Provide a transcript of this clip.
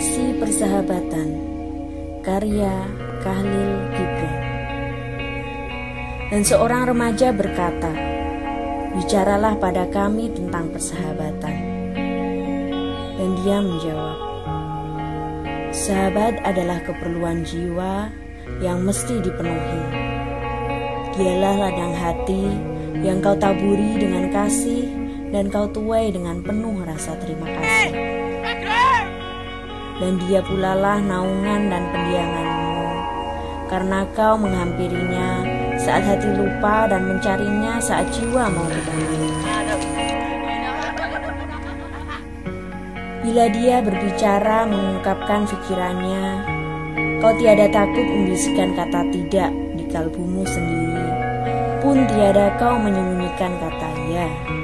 Puisi Persahabatan, karya Khalil Gibran. Dan seorang remaja berkata, "Bicaralah pada kami tentang persahabatan." Dan dia menjawab, "Sahabat adalah keperluan jiwa yang mesti dipenuhi. Dialah ladang hati yang kau taburi dengan kasih dan kau tuai dengan penuh rasa terima kasih. Dan dia pulalah naungan dan pendianganmu, karena kau menghampirinya saat hati lupa dan mencarinya saat jiwa mau berdamai. Bila dia berbicara mengungkapkan pikirannya, kau tiada takut membisikkan kata tidak di kalbumu sendiri, pun tiada kau menyembunyikan kata ya.